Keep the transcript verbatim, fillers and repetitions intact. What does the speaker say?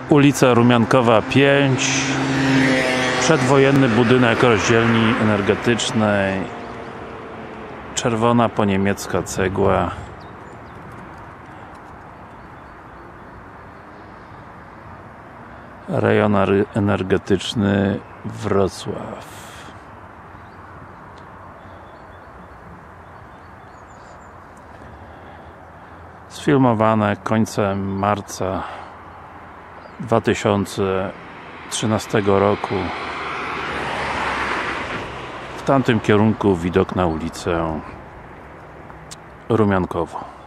Ulica Rumiankowa pięć, przedwojenny budynek rozdzielni energetycznej, czerwona poniemiecka cegła. Rejon energetyczny Wrocław. Sfilmowane końcem marca dwa tysiące trzynastego roku. W tamtym kierunku widok na ulicę Rumiankową.